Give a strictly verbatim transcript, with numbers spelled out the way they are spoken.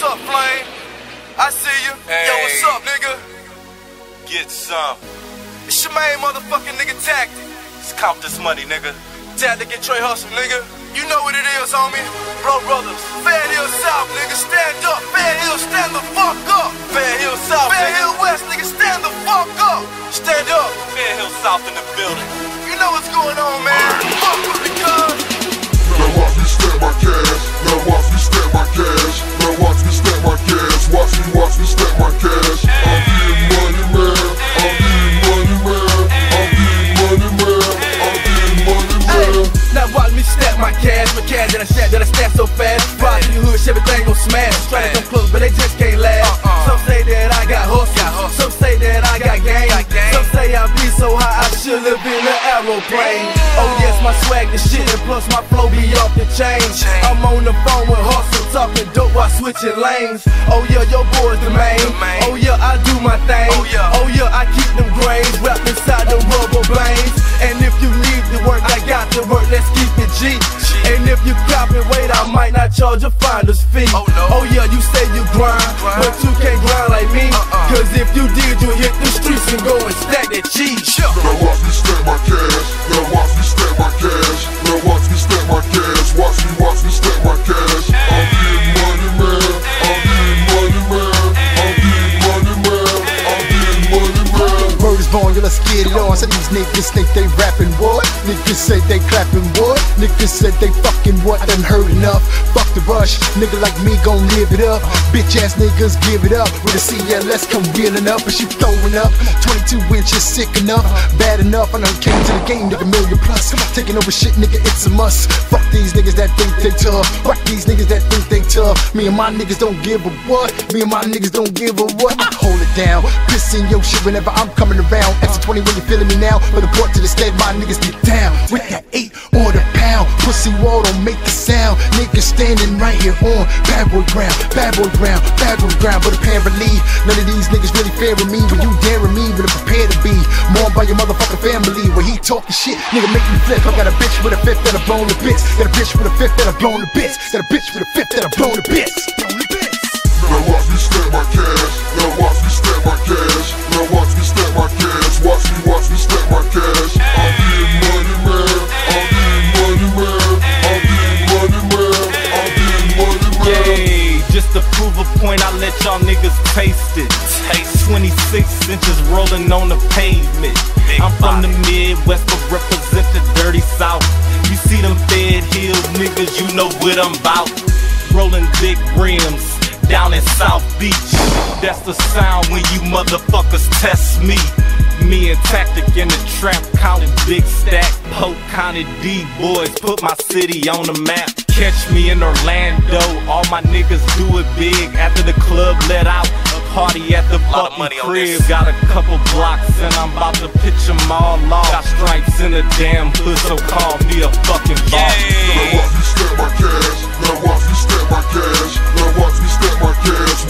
up, Flame? I see you. Hey. Yo, what's up, nigga? Get some. It's your main motherfucking nigga Tactic. Let's count this money, nigga. Tactic get Trey Hustle, nigga. You know what it is, homie. Bro, brothers. Fed Hill South, nigga, stand up. Fed Hill, stand the fuck up. Fed Hill South, Fed nigga. Hill West, nigga, stand the fuck up. Stand up. Fed Hill South in the building. You know what's going on, man. Fuck with me, cuz. Now watch me stack my cash. Now watch me stack my cash. Now watch me stack my cash. Watch me, watch me stack my cash. I'm getting money, man. I'm getting money, man. I'm getting money, man. I'm getting money, man. Now watch me stack my cash, my cash that I stack, that I stack so fast. Ride in the hood, everything gon' smash. Try to come close, but they just can't last. Some say that I got hustle, some say that I got game. Some say I be so high I should live in an aeroplane. Oh yes, my swag the shit, and plus my flow be off the chain. I'm on the phone with hustle, talking dope while switching lanes. Oh yeah, your boy's the main. Oh yeah, I do my thing. Oh yeah, I keep them grains wrapped inside the rubber blames. And if you need the work, I got the work. Let's keep it G. And if you cop and wait, I might not charge a finder's fee. Oh, no. Oh yeah, you say you grind, grind, but you can't grind like me. uh-uh. Cause if you did, you hit the streets and go and stack that cheese. Now watch me stack my cash. Now watch me stack my cash. Now watch me stack my cash. Watch me, watch me stack my cash. I'm getting money, man. I'm getting money, man. I'm getting money, man. I'm getting money, man. Word is born, yo, let's get it on. So these niggas think they rapping what? Niggas say they clapping what? Niggas said they fucking what? I done heard enough. Fuck the rush, nigga like me gon' live it up. Bitch ass niggas give it up. With a C L S come wheeling up, and she throwing up. twenty-two inches sick enough, bad enough. I done came to the game, nigga, million plus. Taking over shit, nigga, it's a must. Fuck these niggas that think they tough. Fuck these niggas that think they tough. Me and my niggas don't give a what. Me and my niggas don't give a what. I hold it down, piss in your shit whenever I'm coming around. Extra twenty when you feeling me now. From the port to the state, my niggas get down with that eight or the pound. Pussy wall don't make a sound. Niggas standing right here on bad boy ground, bad boy ground, bad boy ground. But apparently none of these niggas really fairing me. When you daring me, really prepared to be more by your motherfucking family. When he talking shit, nigga make me flip. I got a bitch with a fifth that I blown the bits. Got a bitch with a fifth that I blown the bits. Got a bitch with a fifth that I blown the bits. Now watch me stack my cash. Now watch me stack my cash. Now watch me stack my cash. Watch me, watch me stack my cash. I'm getting money, man. I'm getting money, man. I'm getting money, man. I'm getting money, man. Yay, just to prove a point, I let y'all niggas taste it. Taste twenty-six inches rolling on the pavement. I'm from the Midwest, but represent the dirty South. You see them Fed Hills niggas, you know what I'm about. Rolling big rims down in South Beach. That's the sound when you motherfuckers test me. Me and Tactic in the trap, counting big stacks. Poke counted D boys, put my city on the map. Catch me in Orlando, all my niggas do it big. After the club let out, party at the fucking crib. Got a couple blocks and I'm about to pitch them all off. Got stripes in the damn hood, so call me a fucking boss. Now watch me stack my cash. Now watch me stack my cash. Now watch me stack my cash.